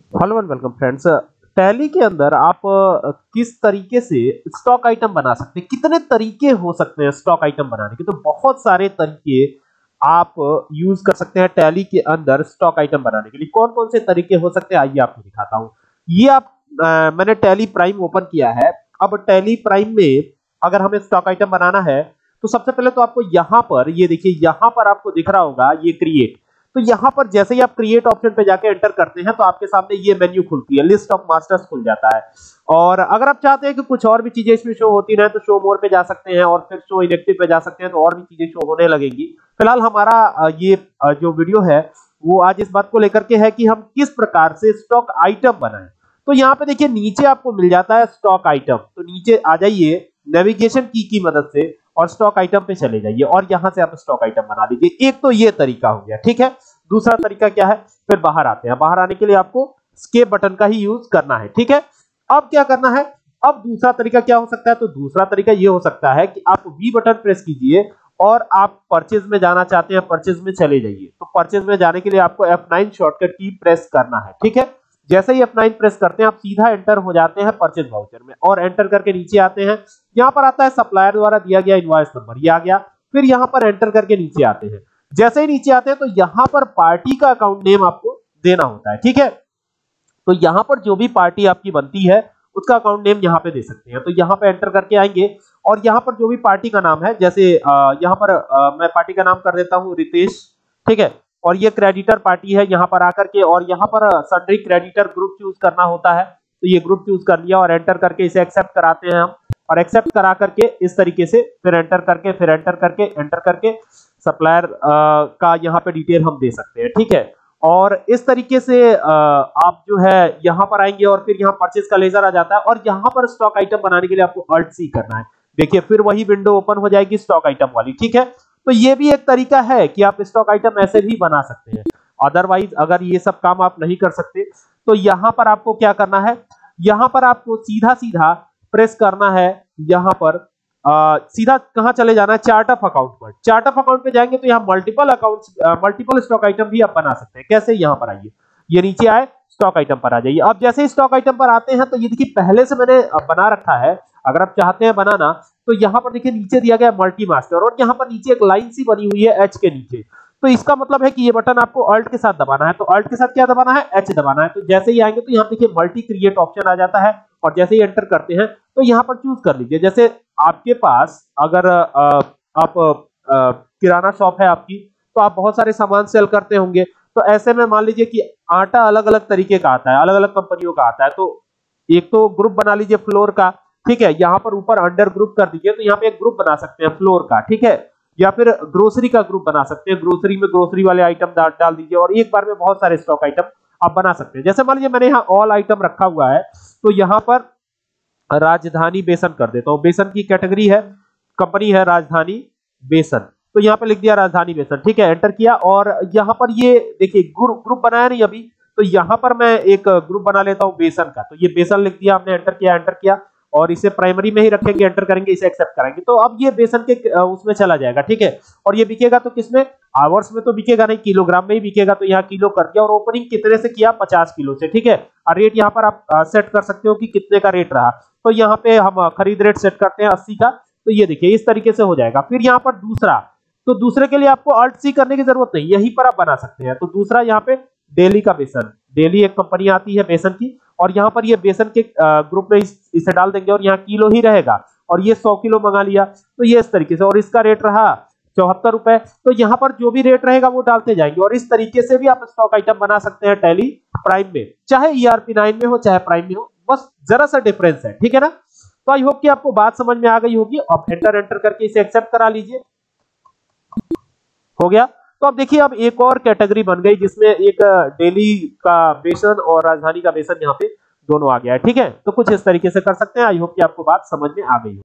Hello and welcome friends. Tally के अंदर आप किस तरीके से स्टॉक आइटम बना सकते हैं, कितने तरीके हो सकते हैं स्टॉक आइटम बनाने के। तो बहुत सारे तरीके आप यूज कर सकते हैं टैली के अंदर स्टॉक आइटम बनाने के लिए। कौन कौन से तरीके हो सकते हैं आइए आपको दिखाता हूं। ये आप मैंने टैली प्राइम ओपन किया है। अब टैली प्राइम में अगर हमें स्टॉक आइटम बनाना है तो सबसे पहले तो आपको यहां पर ये देखिए, यहां पर आपको दिख रहा होगा ये क्रिएट। तो यहां पर जैसे ही आप क्रिएट ऑप्शन पे जाके एंटर करते हैं तो आपके सामने ये मेन्यू खुलती है, लिस्ट ऑफ मास्टर्स खुल जाता है। और अगर आप चाहते हैं कि कुछ और भी चीजें इसमें शो होती रहे तो शो मोर पे जा सकते हैं और फिर शो इनएक्टिव पे जा सकते हैं तो और भी चीजें शो होने लगेंगी। फिलहाल हमारा ये जो वीडियो है वो आज इस बात को लेकर के है कि हम किस प्रकार से स्टॉक आइटम बनाएं। तो यहाँ पे देखिए नीचे आपको मिल जाता है स्टॉक आइटम। तो नीचे आ जाइए नेविगेशन की मदद से और स्टॉक आइटम पे चले जाइए और यहां से आप स्टॉक आइटम बना लीजिए। एक तो ये तरीका हो गया, ठीक है। दूसरा तरीका क्या है, फिर बाहर आते हैं। बाहर आने के लिए आपको एस्केप बटन का ही यूज करना है, ठीक है। अब क्या करना है, अब दूसरा तरीका क्या हो सकता है, तो दूसरा तरीका ये हो सकता है कि आप वी बटन प्रेस कीजिए और आप परचेज में जाना चाहते हैं, परचेज में चले जाइए। तो परचेज में जाने के लिए आपको F9 शॉर्टकट की प्रेस करना है, ठीक है। जैसे ही F9 प्रेस करते हैं आप सीधा एंटर हो जाते हैं परचेज वाउचर में और एंटर करके नीचे आते हैं। यहां पर आता है सप्लायर द्वारा दिया गया इनवॉइस नंबर, ये आ गया। फिर यहां पर एंटर करके नीचे आते हैं। जैसे ही नीचे आते हैं तो यहां पर पार्टी का अकाउंट नेम आपको देना होता है, ठीक है। तो यहां पर जो भी पार्टी आपकी बनती है उसका अकाउंट नेम यहां पे दे सकते हैं। तो यहां पे एंटर करके आएंगे और यहां पर जो भी पार्टी का नाम है, जैसे यहां पर मैं पार्टी का नाम कर देता हूं रितेश, ठीक है। और ये क्रेडिटर पार्टी है यहां पर आकर के, और यहां पर सन्ड्री क्रेडिटर ग्रुप चूज करना होता है। तो ये ग्रुप चूज कर लिया और एंटर करके इसे एक्सेप्ट कराते हैं हम। और एक्सेप्ट करा करके इस तरीके से फिर एंटर करके एंटर करके सप्लायर का यहाँ पे डिटेल हम दे सकते हैं, ठीक है। और इस तरीके से आप जो है यहाँ पर आएंगे और फिर यहाँ परचेज का लेजर आ जाता है और यहाँ पर स्टॉक आइटम बनाने के लिए आपको Alt C करना है। देखिए फिर वही विंडो ओपन हो जाएगी स्टॉक आइटम वाली, ठीक है। तो ये भी एक तरीका है कि आप स्टॉक आइटम ऐसे भी बना सकते हैं। अदरवाइज अगर ये सब काम आप नहीं कर सकते तो यहाँ पर आपको क्या करना है, यहाँ पर आपको सीधा सीधा प्रेस करना है। यहाँ पर सीधा कहां चले जाना है, चार्ट ऑफ अकाउंट पर। चार्ट ऑफ अकाउंट पे जाएंगे तो यहाँ multiple accounts, multiple stock item भी आप बना सकते हैं। कैसे, यहाँ पर आइए, ये नीचे आए स्टॉक आइटम पर आ जाइए। अब जैसे ही स्टॉक आइटम पर आते हैं तो ये देखिए पहले से मैंने बना रखा है। अगर आप चाहते हैं बनाना तो यहाँ पर देखिए नीचे दिया गया मल्टी मास्टर और यहाँ पर नीचे एक लाइन सी बनी हुई है एच के नीचे। तो इसका मतलब है कि ये बटन आपको अल्ट के साथ दबाना है। तो अल्ट के साथ क्या दबाना है, एच दबाना है। तो जैसे ही आएंगे तो यहाँ देखिए मल्टी क्रिएट ऑप्शन आ जाता है और जैसे ही एंटर करते हैं तो यहाँ पर चूज कर लीजिए। जैसे आपके पास अगर आप किराना शॉप है आपकी, तो आप बहुत सारे सामान सेल करते होंगे। तो ऐसे में मान लीजिए कि आटा अलग अलग तरीके का आता है, अलग अलग कंपनियों का आता है। तो एक तो ग्रुप बना लीजिए फ्लोर का, ठीक है। यहाँ पर ऊपर अंडर ग्रुप कर दीजिए तो यहाँ पे एक ग्रुप बना सकते हैं फ्लोर का, ठीक है। या फिर ग्रोसरी का ग्रुप बना सकते हैं, ग्रोसरी में ग्रोसरी वाले आइटम डाल दीजिए और एक बार में बहुत सारे स्टॉक आइटम आप बना सकते हैं। जैसे मान लीजिए मैंने यहाँ ऑल आइटम रखा हुआ है तो यहाँ पर राजधानी बेसन कर देता हूं। बेसन की कैटेगरी है, कंपनी है राजधानी बेसन। तो यहाँ पे लिख दिया राजधानी बेसन, ठीक है। एंटर किया और यहाँ पर ये देखिए ग्रुप बनाया नहीं अभी, तो यहाँ पर मैं एक ग्रुप बना लेता हूँ बेसन का। तो ये बेसन लिख दिया हमने, एंटर किया और इसे प्राइमरी में ही रखेंगे, एंटर करेंगे, इसे एक्सेप्ट करेंगे। तो अब ये बेसन के उसमें चला जाएगा, ठीक है। और ये बिकेगा तो किसमें, आवर्स में तो बिकेगा नहीं, किलोग्राम में ही बिकेगा। तो यहाँ किलो कर दिया और ओपनिंग कितने से किया, 50 किलो से, ठीक है। और रेट यहाँ पर आप सेट कर सकते हो कि कितने का रेट रहा। तो यहाँ पे हम खरीद रेट सेट करते हैं 80 का। तो ये देखिए इस तरीके से हो जाएगा। फिर यहाँ पर दूसरा, तो दूसरे के लिए आपको Alt C करने की जरूरत नहीं, यहीं पर आप बना सकते हैं। तो दूसरा यहाँ पे डेली का बेसन, डेली एक कंपनी आती है बेसन की, और यहाँ पर ये बेसन के ग्रुप में इसे डाल देंगे और यहाँ किलो ही रहेगा। और ये 100 किलो मंगा लिया तो ये इस तरीके से, और इसका रेट रहा 74 रुपए। तो यहाँ पर जो भी रेट रहेगा वो डालते जाएंगे और इस तरीके से भी आप स्टॉक आइटम बना सकते हैं टैली प्राइम में, चाहे ERP9 में हो चाहे प्राइम में हो, बस जरा सा डिफरेंस है, ठीक है ना। तो आई होप कि आपको बात समझ में आ गई होगी। अब एंटर करके इसे एक्सेप्ट करा लीजिए, हो गया। तो अब देखिए अब एक और कैटेगरी बन गई जिसमें एक डेली का बेसन और राजधानी का बेसन यहाँ पे दोनों आ गया है, ठीक है। तो कुछ इस तरीके से कर सकते हैं। आई होप कि आपको बात समझ में आ गई हो।